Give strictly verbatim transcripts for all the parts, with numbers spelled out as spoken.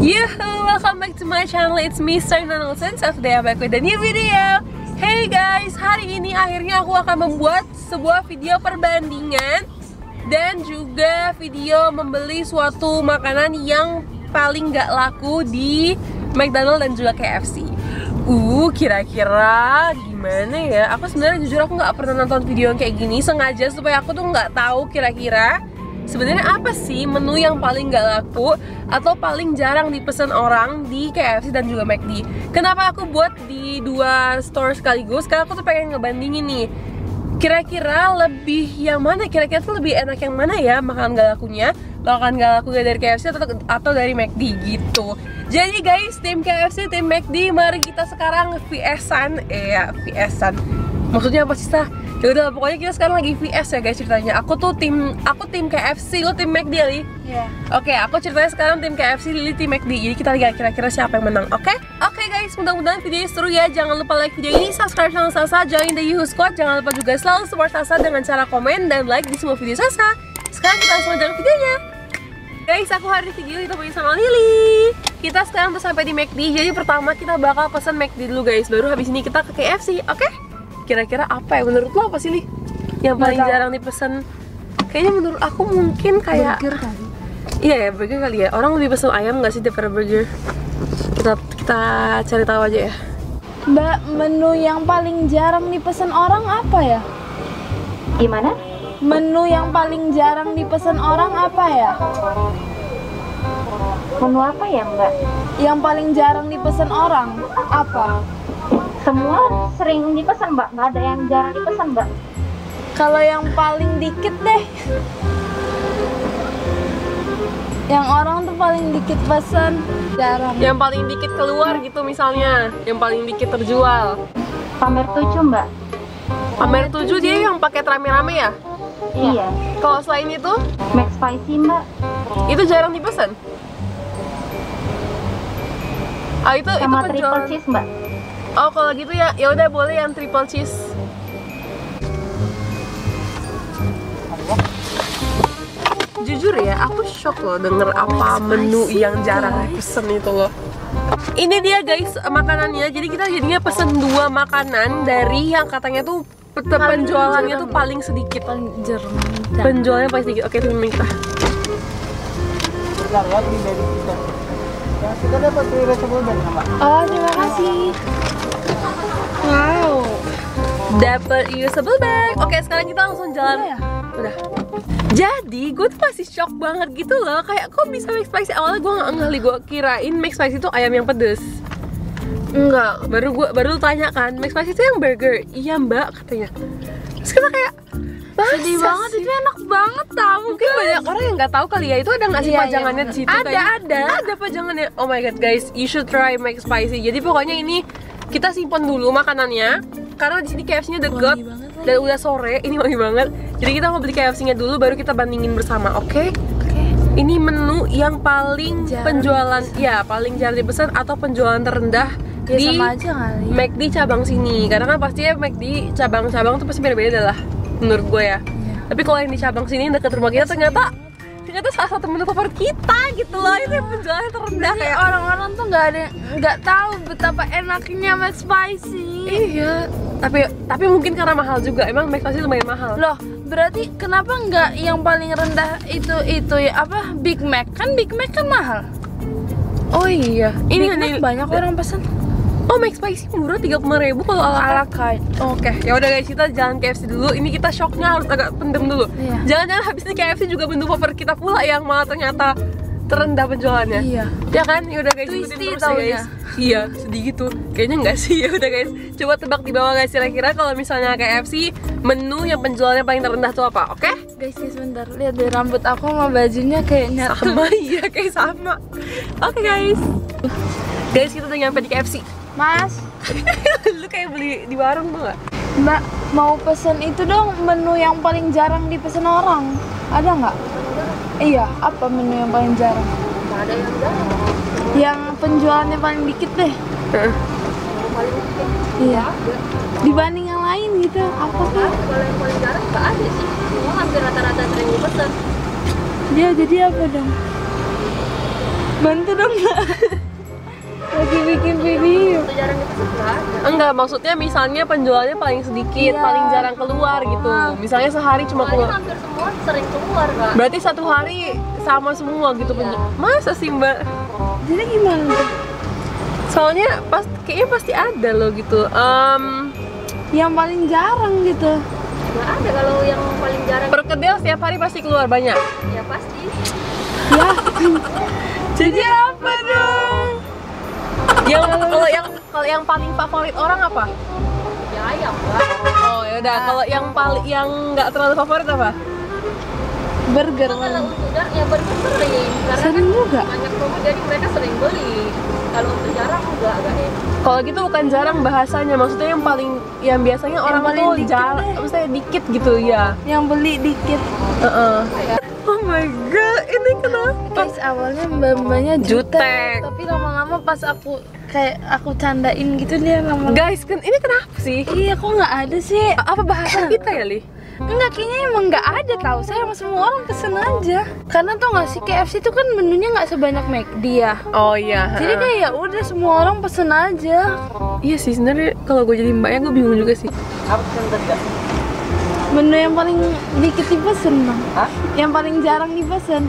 Yuhu, welcome back to my channel. It's me, Sarina Nolson. So today I'm back with a new video. Hey guys, hari ini akhirnya aku akan membuat sebuah video perbandingan dan juga video membeli suatu makanan yang paling gak laku di McDonald's dan juga K F C. Uh, kira-kira gimana ya? Aku sebenarnya jujur aku nggak pernah nonton video yang kayak gini sengaja supaya aku tuh nggak tahu kira-kira sebenarnya apa sih menu yang paling nggak laku atau paling jarang dipesan orang di K F C dan juga McD. Kenapa aku buat di dua store sekaligus? Karena aku tuh pengen ngebandingin nih. Kira-kira lebih yang mana? Kira-kira tuh lebih enak yang mana ya makanan gak lakunya? Makanan gak laku dari K F C atau, atau dari McD gitu. Jadi guys, tim K F C, tim McD, mari kita sekarang V S-an. Eh ya, V S-an. Maksudnya apa sih, Sah? Ya udah, pokoknya kita sekarang lagi V S ya guys ceritanya. Aku tuh tim aku tim K F C, lo tim McD, Li? Iya. Oke, aku ceritanya sekarang tim K F C, Lili tim McD. Jadi kita lihat kira-kira siapa yang menang, oke? Okay? Oke okay guys, mudah-mudahan videonya seru ya. Jangan lupa like video ini, subscribe channel Sasa, join the Yuhu Squad. Jangan lupa juga selalu support Sasa dengan cara komen dan like di semua video Sasa. Sekarang kita langsung aja ke videonya. Guys, aku hari ini video ditemuin sama Lili. Kita sekarang tuh sampai di McD. Jadi pertama kita bakal pesan McD dulu guys. Baru habis ini kita ke K F C, oke? Okay? Kira-kira apa ya? Menurut lo apa sih, Li? Yang paling Nggak jarang dipesan? Kayaknya menurut aku mungkin kayak burger kali. Iya ya, burger kali ya. Orang lebih pesan ayam nggak sih daripada burger? Kita kita cari tahu aja ya. Mbak, menu yang paling jarang dipesan orang apa ya? Gimana? Menu yang paling jarang dipesan orang apa ya? Menu apa ya, Mbak? Yang paling jarang dipesan orang apa? Semua sering dipesan, Mbak. Nggak ada yang jarang dipesan, Mbak. Kalau yang paling dikit deh. Yang orang tuh paling dikit pesan jarang. Yang paling dikit keluar gitu misalnya. Yang paling dikit terjual. Pamer tujuh, Mbak. Pamer tujuh dia yang pakai rame-rame ya? Iya. Kalau selain itu, McSpicy, Mbak. itu jarang dipesan. Ah itu Sama itu triple penjualan. cheese, Mbak. Oh kalau gitu ya, ya udah boleh yang triple cheese. Jujur ya, aku shock loh denger apa menu yang jarang pesen itu loh. Ini dia guys makanannya. Jadi kita jadinya pesen dua makanan dari yang katanya tuh penjualannya tuh paling sedikit. Paling jarang. Penjualannya paling sedikit. Oke, terima kita. Kita dapat reusable bag, Mbak. Oh, terima kasih. Wow. Dapat reusable bag. Oke, sekarang kita langsung jalan. Udah ya? Udah. Jadi, gue tuh masih shock banget gitu loh. Kayak kok bisa McSpicy? Awalnya gue nggak ngeli, gue kirain McSpicy itu ayam yang pedes. Enggak, baru gue baru tanya kan, McSpicy itu yang burger. Iya mbak katanya. Terus kita kayak Sedih banget, itu enak banget tau. mungkin banyak orang yang nggak tahu kali ya, itu ada nggak sih Iya, pajangannya iya, di situ? ada, kayaknya? ada. Ada pajangannya. Oh my god guys, you should try McSpicy. Jadi pokoknya ini kita simpan dulu makanannya karena di sini K F C-nya deket dan udah sore. Ini wangi banget. Jadi kita mau beli K F C-nya dulu baru kita bandingin bersama, oke? Okay? Oke. Ini menu yang paling Jarang penjualan, ya paling jarang dipesan atau penjualan terendah Ya di sama aja kali. McD cabang sini. Karena kan pasti ya McD cabang-cabang tuh pasti beda-beda lah menurut gue ya. Tapi kalau yang di cabang sini dekat rumah kita ternyata ternyata salah satu menu favorit kita gitu loh. Itu yang penjualannya terendah. Jadi Kayak orang-orang tuh nggak ada nggak tahu betapa enaknya McSpicy. iya. Tapi tapi mungkin karena mahal juga. Emang McSpicy lumayan mahal. Loh, berarti kenapa nggak yang paling rendah itu itu ya apa Big Mac? Kan Big Mac kan mahal. Oh iya. Ini Ini banyak orang pesan. Oh, McSpicy murah tiga puluh lima ribu kalau ala Ala carte. Oke, ya udah guys, kita jalan K F C dulu. Ini kita shocknya harus agak pendem dulu. Iya. Jangan-jangan habis ini K F C juga menu favorit kita pula yang malah ternyata terendah penjualannya. Iya. Ya kan? Ya udah guys, ikutin Twisty terus ya taunya. guys. Iya, sedih gitu. Kayaknya enggak sih. Ya udah guys, coba tebak di bawah guys kira-kira kalau misalnya K F C menu yang penjualannya paling terendah tuh apa? Oke? Guys, guys sebentar, lihat deh rambut aku sama bajunya kayak nyatu. Sama iya, kayak sama. Oke guys. Guys, kita udah nyampe di K F C. Mas, Lu kayak beli di warung tuh nggak? Mbak mau pesen itu dong menu yang paling jarang dipesan orang. Ada nggak? Iya, apa menu yang paling jarang? Nggak ada yang jarang. Yang penjualannya paling dikit deh. Paling dikit. Iya. Dibanding yang lain gitu. Apa sih? Kalau yang paling jarang nggak ada sih. Semua hampir rata-rata sering dipesan. Dia jadi apa dong? Bantu dong Kak. Lagi bikin video. Untuk jarang di pasar nggak ada. Enggak, maksudnya misalnya penjualannya paling sedikit, Iya. paling jarang keluar gitu. Misalnya sehari cuma Soalnya keluar. hampir semua sering keluar Kak. Berarti satu hari sama semua gitu penju- Masa sih Mbak? Jadi gimana tuh? Soalnya pas kayaknya pasti ada loh gitu. Em, Yang paling jarang gitu. Nggak ada kalau yang paling jarang. perkedel setiap hari pasti keluar banyak. Ya pasti. Ya. Jadi apa dong? Yang kalau yang kalau yang paling favorit orang apa? Ya ayam Kak. Oh ya udah, kalau yang paling yang nggak terlalu favorit apa? Burger. Kalau untuk jarang ya burger sering. Karena Sering kan juga. banyak promo jadi mereka sering beli. Kalau untuk jarang enggak agak enak. Kalau gitu bukan jarang bahasanya, maksudnya yang paling yang biasanya orang paling tuh dikit jarang, deh. maksudnya dikit gitu ya. Yang beli dikit. Heeh. Oh my god, ini kenapa? Guys, awalnya mbak-mbaknya Jutek. jutek, tapi lama-lama pas aku kayak aku candain gitu dia lama-lama. Guys, kan ini kenapa sih? Iya, kok nggak ada sih? Apa bahasa kita ya, Li? Enggak, kayaknya emang nggak ada tahu. Saya sama semua orang pesen aja. Karena tuh nggak sih K F C itu kan menunya nggak sebanyak McD ya. Oh iya. Jadi kayak ya udah semua orang pesen aja. Iya sih, sebenarnya kalau gue jadi mbaknya gue bingung juga sih. Apa pesan tadi Kak? Menu yang paling dikit dipesen bang. Hah? Yang paling jarang dipesen.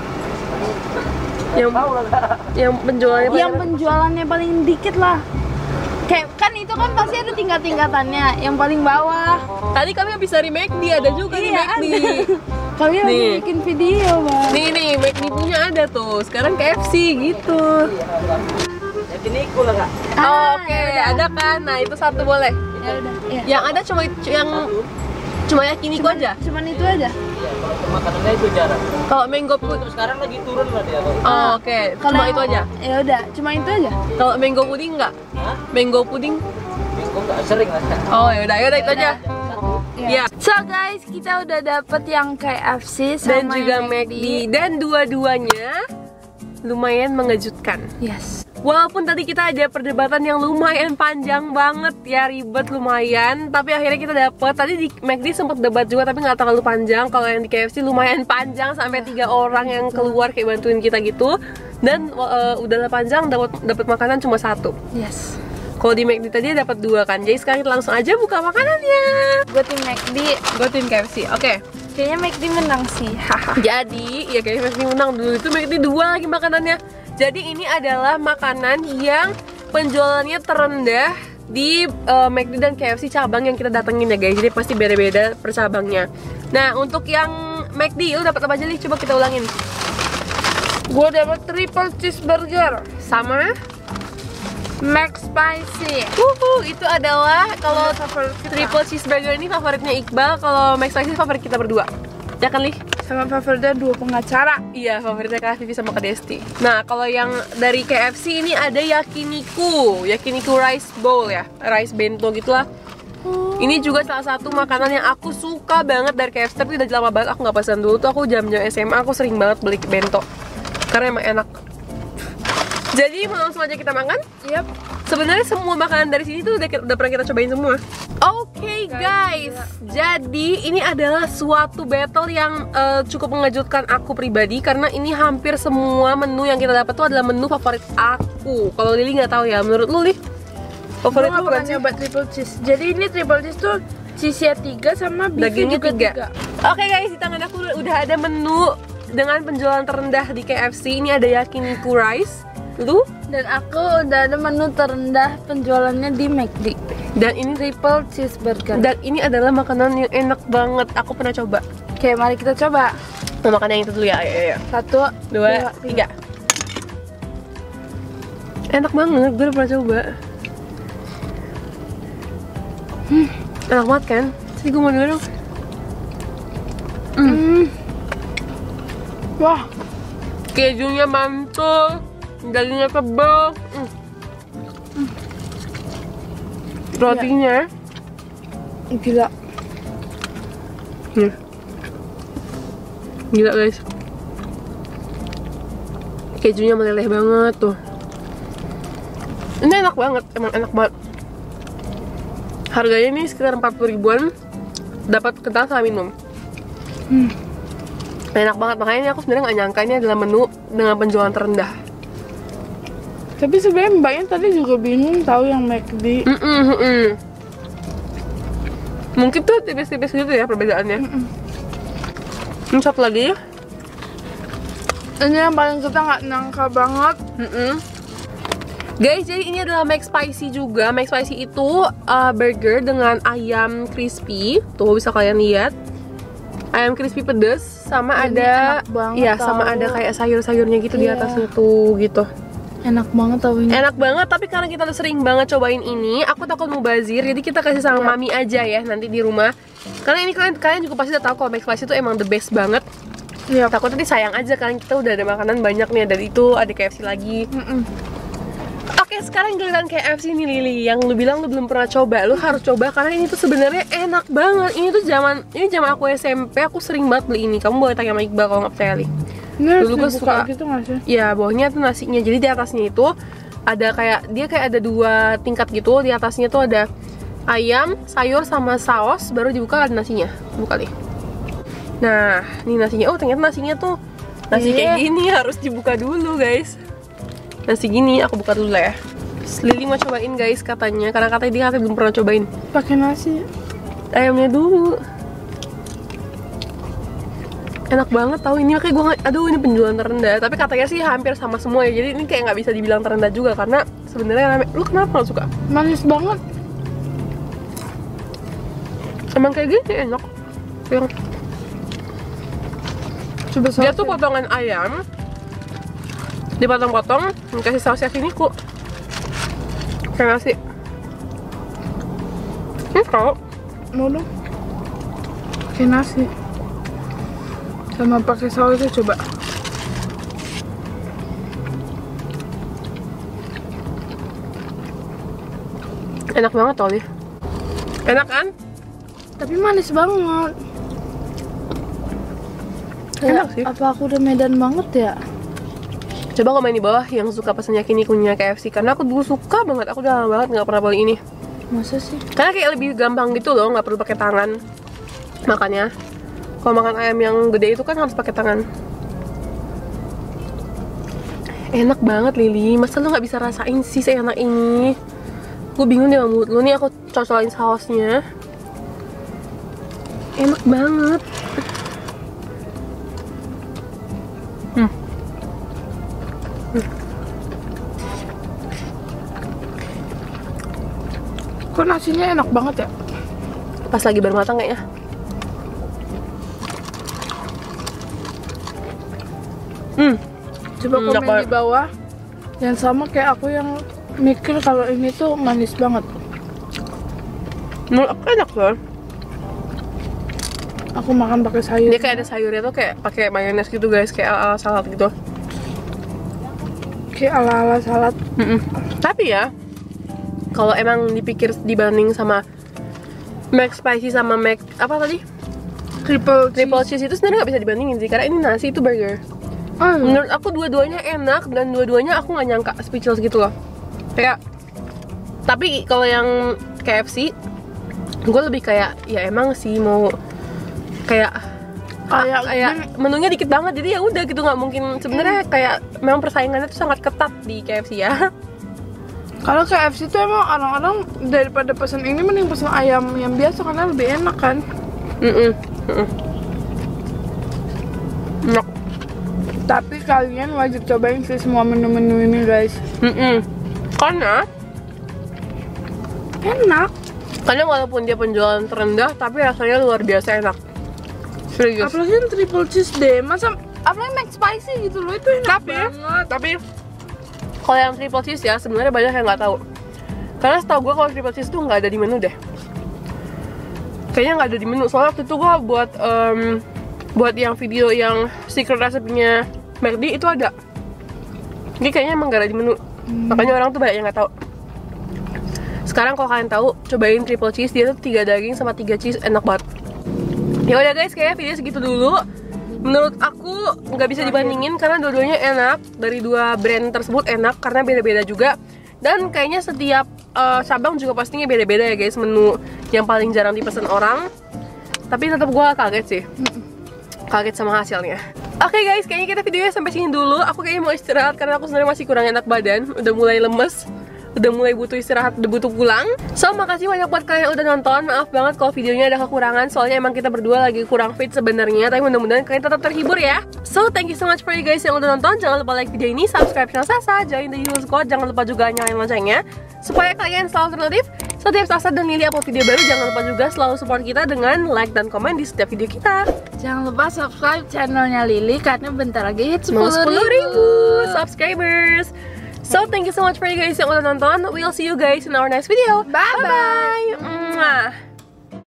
Yang Tahu lah Kak. yang penjualannya Yang penjualannya paling dikit lah. Kayak kan itu kan pasti ada tingkat-tingkatannya. Yang paling bawah. tadi kami habis dari McD, ada juga di Iya, McD. ada. Kami lagi Nih. bikin video bang. Nih nih, McD punya ada tuh. Sekarang K F C gitu. Yang ini ikut lah Kak. Oh, Ah, Oke, ya udah. ada kan? Nah itu satu boleh. Ya udah. Ya. Yang ada cuma yang cuma yakiniku aja. Cuman itu aja. Iya, kalau untuk makanannya itu jarang. Kalau mango puding. Untuk sekarang lagi turun lah dia. Kak. Oh, oke. Cuma itu aja. Ya udah, cuma itu aja. Kalau mango puding enggak? Hah? Mango puding? Minggu nggak sering lah Kak. Oh, ya udah, ya udah itu aja. Satu. Iya. So guys, kita udah dapet yang K F C sama Dan juga yang McD, dan dua-duanya lumayan mengejutkan. Yes. Walaupun tadi kita ada perdebatan yang lumayan panjang banget ya, ribet lumayan, tapi akhirnya kita dapet. Tadi di McD sempat debat juga tapi nggak terlalu panjang. Kalau yang di K F C lumayan panjang, sampai tiga orang yang keluar kayak bantuin kita gitu. Dan uh, udahlah panjang, dapat dapat makanan cuma satu. Yes. Kalau di McD tadi dapat dua kan. Jadi sekarang kita langsung aja buka makanannya. Gue tim McD. Gue tim K F C. Oke. Kayaknya McD menang sih. Haha. Jadi, ya kayaknya McD menang dulu. Itu McD dua lagi makanannya. Jadi ini adalah makanan yang penjualannya terendah di uh, McD dan K F C cabang yang kita datengin ya guys. Jadi pasti beda-beda per cabangnya. Nah, untuk yang McD, lu dapat apa aja nih? Coba kita ulangin. Gue dapet triple cheeseburger, Sama Mac spicy. Wuhu, itu adalah kalau triple cheeseburger ini favoritnya Iqbal, kalau Mac Spicy favorit kita berdua. Ya kan, Li? Sama favoritnya dua pengacara. Iya, favoritnya Kak Vivi sama Kak Desti. Nah, kalau yang dari K F C ini ada yakiniku, yakiniku rice bowl ya, rice bento gitulah. Ini juga salah satu makanan yang aku suka banget dari K F C, tapi udah lama banget aku nggak pesan. Dulu tuh aku jam-jam S M A aku sering banget beli bento karena emang enak. Jadi mau langsung aja kita makan? Yap. Sebenarnya semua makanan dari sini tuh udah, udah pernah kita cobain semua. Oke okay, guys, jadi ini adalah suatu battle yang uh, cukup mengejutkan aku pribadi karena ini hampir semua menu yang kita dapat tuh adalah menu favorit aku. Kalau Lili nggak tahu ya, menurut lu Li? Favorit Gue lu gak pernah bukan sih? nyoba triple cheese. Jadi ini triple cheese tuh cheese-nya tiga sama beefnya Dagingnya juga tiga. tiga. Oke okay guys, di tangan aku udah ada menu dengan penjualan terendah di K F C. Ini ada yakiniku rice. Lu? Dan aku udah ada menu terendah penjualannya di McD. Dan ini Triple cheeseburger. dan ini adalah makanan yang enak banget. Aku pernah coba. Oke, mari kita coba. Mau makan yang itu dulu ya. Ayo, ayo. Satu, Dua, tiga. Enak banget, gue udah pernah coba. Hmm, enak banget kan? Jadi gue mau dulu dong. Hmm. Wah, Kejunya mantul, dagingnya tebal. Hmm. Rotinya, gila. nih. Gila guys. Kejunya meleleh banget tuh. Ini enak banget, emang enak banget. Harganya ini sekitar empat puluh ribuan. Dapat kentang sama minum. Hmm. Enak banget, makanya ini aku sebenarnya nggak nyangka ini adalah menu dengan penjualan terendah. Tapi sebenarnya mbaknya tadi juga bingung tahu yang McD. Mm -mm, mm -mm. Mungkin tuh tipis-tipis gitu ya perbedaannya. Mm -mm. Ini satu lagi. Ini yang paling kita nggak nyangka banget. Mm -mm. Guys, jadi ini adalah McSpicy juga. McSpicy itu uh, burger dengan ayam crispy. Tuh bisa kalian lihat. Ayam crispy pedes sama ini ada ya tahu. sama ada kayak sayur-sayurnya gitu di Iya. atasnya tuh gitu. Enak banget tau ini. Enak banget, tapi karena kita udah sering banget cobain ini, aku takut mubazir, jadi kita kasih sama Iya. mami aja ya nanti di rumah. Karena ini kalian kalian juga pasti udah tahu kalau McSpicy itu emang the best banget. Iya. Takut nanti sayang aja kan, kita udah ada makanan banyak nih, dari itu ada K F C lagi. Mm -mm. Oke, sekarang giliran K F C nih Lily, yang lu bilang lu belum pernah coba, lu harus coba karena ini tuh sebenarnya enak banget. Ini tuh zaman ini zaman aku S M P, aku sering banget beli ini. Kamu boleh tanya sama Iqbal kalau nggak percaya, Li. Ini harus Dulu gue dibuka suka gitu nggak sih? ya, bawahnya tuh nasinya. Jadi di atasnya itu ada kayak dia kayak ada dua tingkat gitu. Di atasnya tuh ada ayam, sayur sama saus, baru dibuka ada nasinya. Buka nih. Nah, ini nasinya. Oh, ternyata nasinya tuh nasi kayak Iya. gini, harus dibuka dulu, guys. Nasi gini, aku buka dulu lah ya. Lily mau cobain guys katanya, karena katanya dia katanya belum pernah cobain. Pakai nasi. Ayamnya dulu. Enak banget tau ini, makanya gue nggak, aduh ini penjualan terendah. Tapi katanya sih hampir sama semua ya, jadi ini kayak nggak bisa dibilang terendah juga karena sebenarnya rame. Lu kenapa nggak suka? Manis banget. Emang kayak gini enak. Yang Coba dia tuh sausnya. potongan ayam, dipotong-potong, dikasih saus yakiniku. Kayak nasi. Ini kau Mau dong. Pakai nasi. Sama pakai sausnya coba. enak banget Oli. Enak kan? Tapi manis banget. Enak sih. Apa aku udah Medan banget ya? Coba komen di bawah yang suka pesan yakinikunya K F C, karena aku dulu suka banget, aku udah lama banget nggak pernah beli ini. Masa sih? Karena kayak lebih gampang gitu loh, nggak perlu pakai tangan. Makanya kalau makan ayam yang gede itu kan harus pakai tangan. Enak banget Lily, masa lu nggak bisa rasain sih seenak ini? Gue bingung deh sama mulut lu nih, aku cocolin sausnya. Enak banget. Hmm. Kok nasinya enak banget ya? Pas lagi baru matang kayaknya. Hmm. Coba Hmm, komen enak di bawah. Yang sama kayak aku yang mikir kalau ini tuh manis banget. Menurut aku enak loh. Aku makan pakai sayur. Dia kayak ada sayurnya tuh kayak pakai mayones gitu guys, kayak ala-ala salad gitu. Kayak ala-ala salad. Mm-mm. Tapi ya, kalau emang dipikir dibanding sama McSpicy sama Mac apa tadi? Triple Triple cheese itu sebenarnya nggak bisa dibandingin sih, karena ini nasi itu burger. Oh, Menurut aku dua-duanya enak dan dua-duanya aku nggak nyangka, speechless gitu loh. Kayak, tapi kalau yang K F C, gue lebih kayak ya emang sih mau kayak Kayak kayak menunya dikit banget, jadi ya udah gitu, nggak mungkin sebenarnya kayak memang persaingannya tuh sangat ketat di K F C ya. kalau K F C tuh emang orang-orang daripada pesan ini mending pesan ayam yang biasa karena lebih enak kan. Mm-mm. Mm-mm. Enak. Tapi kalian wajib cobain sih semua menu-menu ini guys. Mm-mm. Karena Enak. karena walaupun dia penjualan terendah, tapi rasanya luar biasa enak. Serius. Apalagi yang triple cheese deh. Masa apalagi McSpicy gitu loh, itu enak Tapi, banget. tapi kalau yang triple cheese ya sebenarnya banyak yang nggak tahu. Karena setahu gue kalau triple cheese tuh nggak ada di menu deh. Kayaknya nggak ada di menu. Soalnya waktu itu gue buat um, buat yang video yang secret resepnya McD itu ada. Jadi kayaknya emang nggak ada di menu. Hmm. Makanya orang tuh banyak yang nggak tahu. Sekarang kalau kalian tahu, cobain triple cheese, dia tuh tiga daging sama tiga cheese, enak banget. Ya udah guys, kayaknya video segitu dulu. Menurut aku nggak bisa dibandingin karena dua-duanya enak. Dari dua brand tersebut enak karena beda-beda juga. Dan kayaknya setiap uh, cabang juga pastinya beda-beda ya guys, menu yang paling jarang dipesan orang. Tapi tetap gue kaget sih, kaget sama hasilnya. Oke guys, kayaknya kita videonya sampai sini dulu. Aku kayaknya mau istirahat karena aku sebenarnya masih kurang enak badan, udah mulai lemes, udah mulai butuh istirahat, udah butuh pulang. So, makasih banyak buat kalian yang udah nonton. Maaf banget kalau videonya ada kekurangan, soalnya emang kita berdua lagi kurang fit sebenarnya. Tapi mudah-mudahan kalian tetap terhibur ya. So, thank you so much for you guys yang udah nonton. Jangan lupa like video ini, subscribe channel Sasa, join the Yul Squad. Jangan lupa juga nyalain loncengnya supaya kalian selalu ternotif setiap Sasa dan Lily upload video baru. Jangan lupa juga selalu support kita dengan like dan komen di setiap video kita. Jangan lupa subscribe channelnya Lily karena bentar lagi hit Mau sepuluh ribu subscribers. So, thank you so much for you guys yang udah nonton. We'll see you guys in our next video. Bye-bye. Bye-bye. Mwah.